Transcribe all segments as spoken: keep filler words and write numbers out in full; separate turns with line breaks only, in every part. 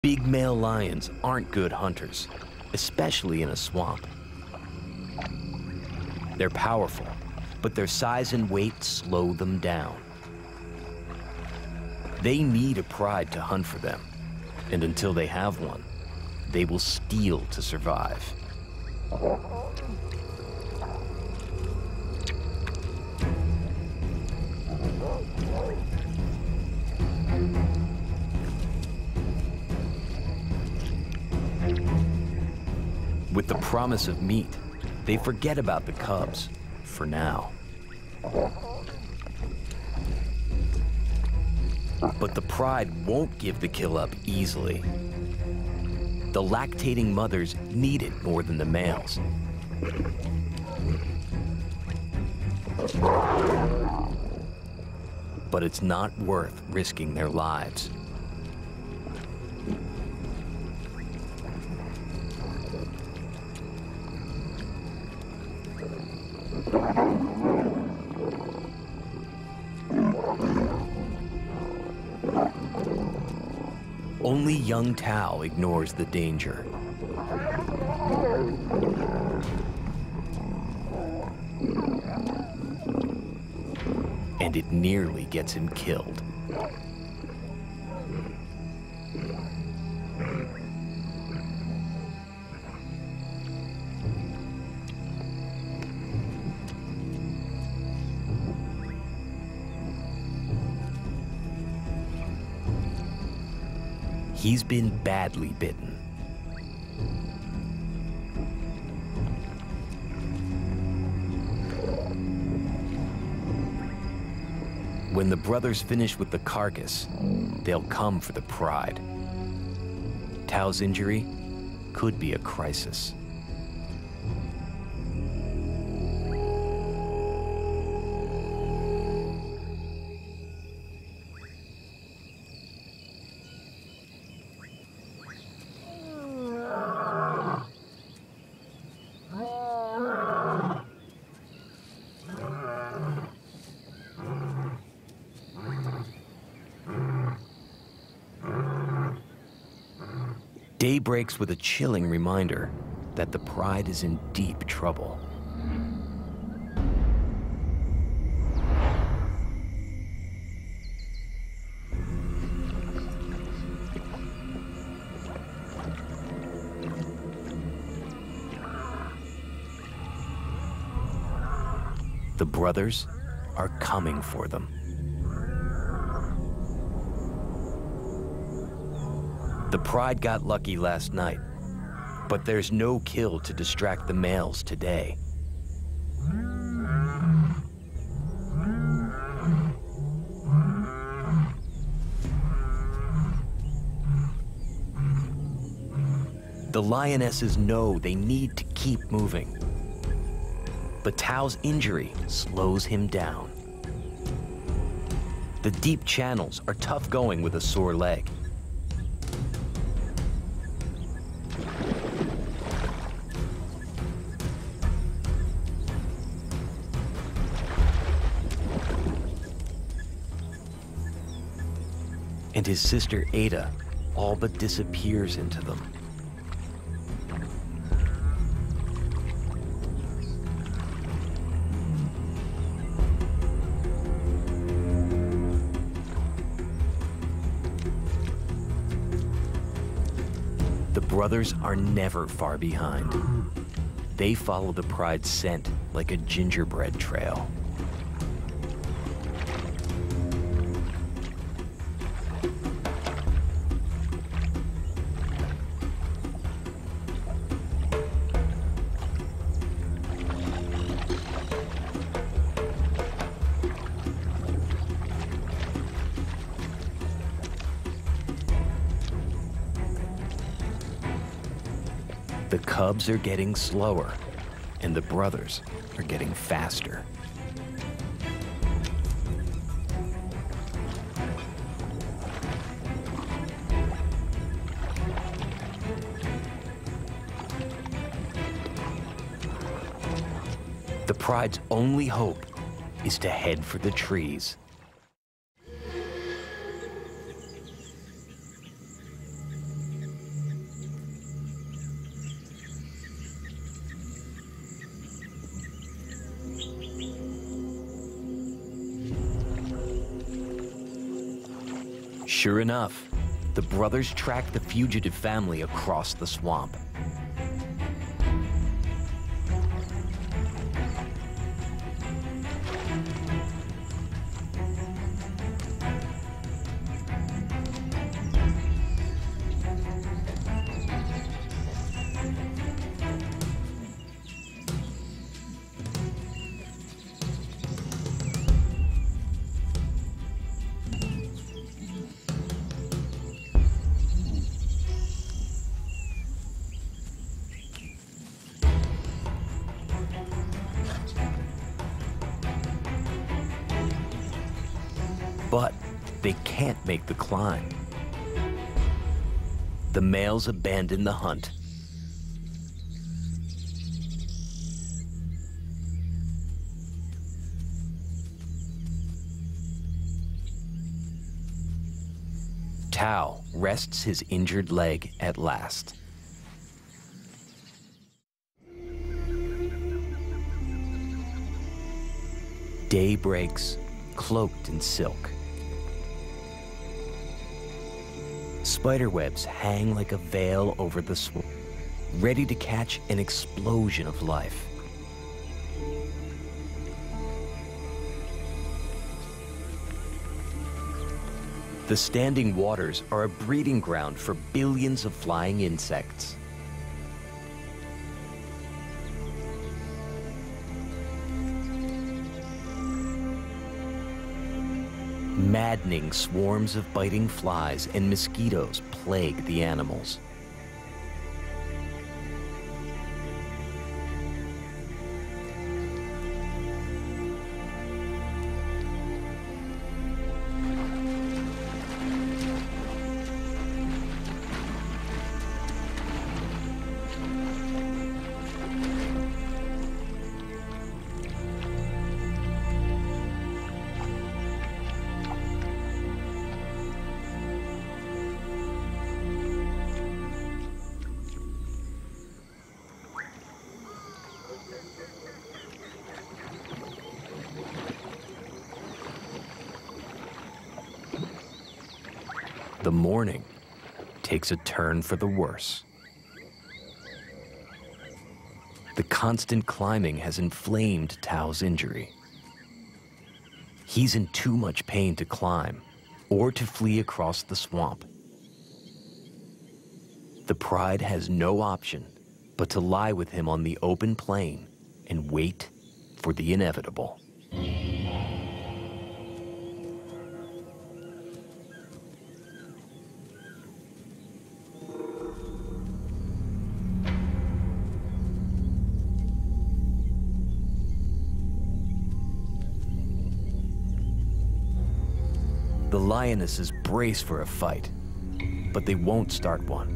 Big male lions aren't good hunters, especially in a swamp. They're powerful, but their size and weight slow them down. They need a pride to hunt for them, and until they have one, they will steal to survive. With the promise of meat, they forget about the cubs, for now. But the pride won't give the kill up easily. The lactating mothers need it more than the males. But it's not worth risking their lives. Only young Tao ignores the danger. And it nearly gets him killed. He's been badly bitten. When the brothers finish with the carcass, they'll come for the pride. Tao's injury could be a crisis. Day breaks with a chilling reminder that the pride is in deep trouble. The brothers are coming for them. The pride got lucky last night, but there's no kill to distract the males today. The lionesses know they need to keep moving, but Tao's injury slows him down. The deep channels are tough going with a sore leg. And his sister Ada all but disappears into them. The brothers are never far behind. They follow the pride's scent like a gingerbread trail. The cubs are getting slower, and the brothers are getting faster. The pride's only hope is to head for the trees. Sure enough, the brothers track the fugitive family across the swamp. But they can't make the climb. The males abandon the hunt. Tao rests his injured leg at last. Day breaks, cloaked in silk. Spiderwebs hang like a veil over the swamp, ready to catch an explosion of life. The standing waters are a breeding ground for billions of flying insects. Maddening swarms of biting flies and mosquitoes plague the animals. The morning takes a turn for the worse. The constant climbing has inflamed Tao's injury. He's in too much pain to climb or to flee across the swamp. The Pride has no option but to lie with him on the open plain and wait for the inevitable. The lionesses brace for a fight, but they won't start one.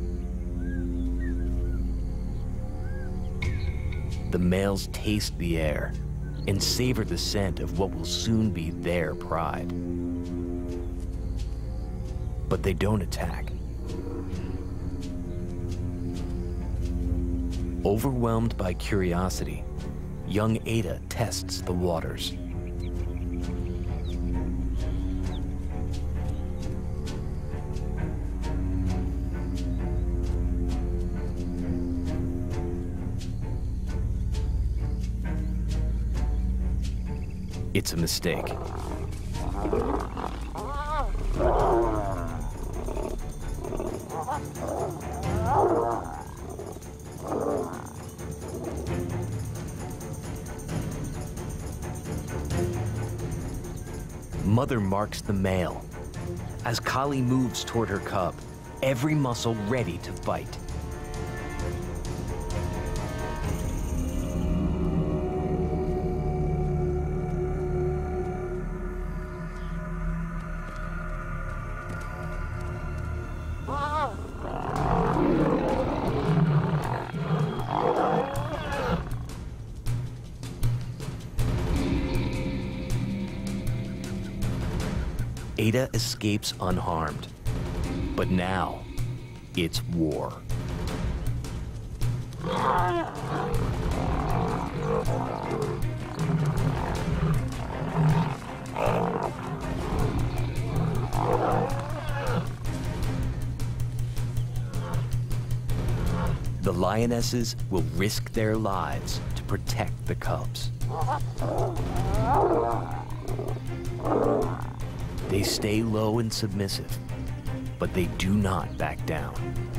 The males taste the air and savor the scent of what will soon be their pride. But they don't attack. Overwhelmed by curiosity, young Ada tests the waters. It's a mistake. Mother marks the male. As Kali moves toward her cub, every muscle ready to fight. Ada escapes unharmed, but now it's war. The lionesses will risk their lives to protect the cubs. They stay low and submissive, but they do not back down.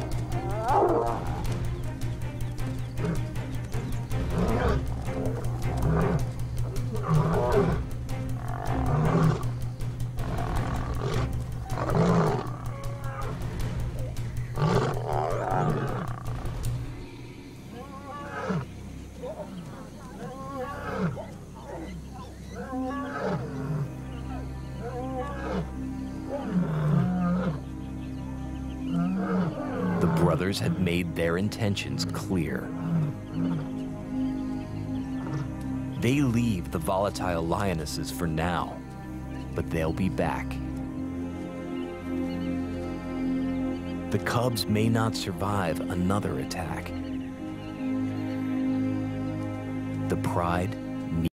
The brothers had made their intentions clear. They leave the volatile lionesses for now, but they'll be back. The cubs may not survive another attack. The pride